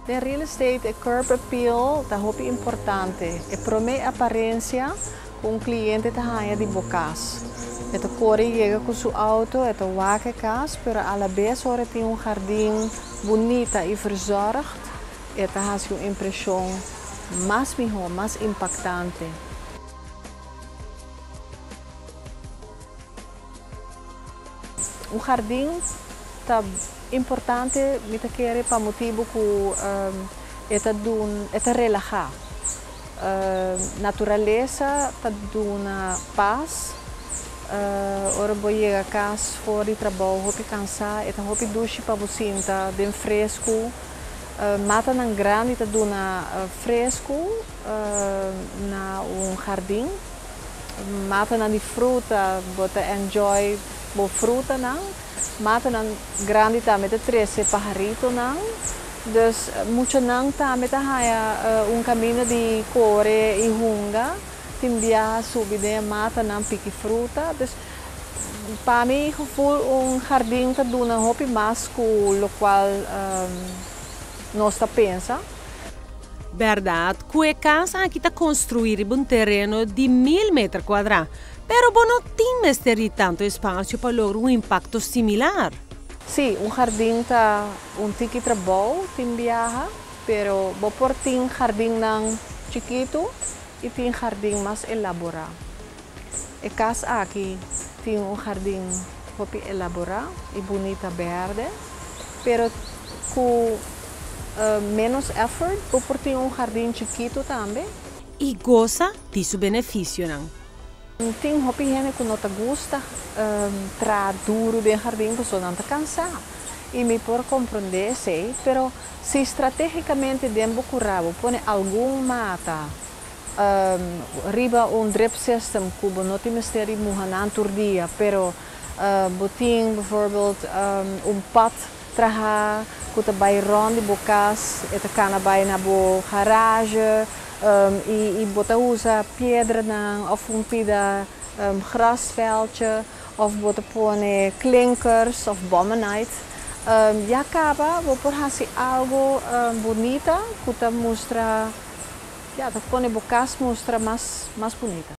De real estate é curb appeal, tá muito importante. É para minha aparência, um cliente tá ganha de bocas. É to corre chega com seu auto, é to waque casa, pero a la vez hora tem jardim bonita e verzorgd. É to has uma impressão mais melhor, mais impactante. O jardim tá importante, me tá querer para motivo que é relaxar. Natureza tá dando paz. Ora vou chegar a casa fora de trabalho, vou cansar, é vou duche para você tá bem fresco. Mata não grande tá dando fresco na jardim. Mata não de fruta, bota enjoy bo fruta não. Mata não grande tá met 13 pajarito não. Dus muito não tá met caminho de core e hunga. Tim dia subir mata não pique fruta. Dus para mim gevoel jardim tá dando hopi mais com o qual nós tá pensa. Verdade, que a casa aqui está construída em um terreno de 1000 metros quadrados, pero não tem mais tanto espaço para lograr um impacto similar. Sim, jardim está tiki trabalho, tem viaja, pero vou por tem jardim não chiquito e tem jardim mais elaborado. A casa aqui tem jardim hopi elaborado e bonita verde, pero com menos effort, por ter jardim chiquito também. E goza de seu benefício, não? Tem hopi gente que não gosta tra duro de jardim, porque não está cansado. E me por compreender, sei, pero se estrategicamente dentro curado, põe algum mata, riba drip system, que não tem mistério muhanan por dia, pero botin, bijvoorbeeld, pad traha, que bij rond de bocas, het kan bij na bo garage, e bota usa pedra não, of pida grasveldje, of bota pone klinkers of bommenite. E acaba, vou por assim algo bonita, que mostra, ja, dat pone bocas mostra mais bonita.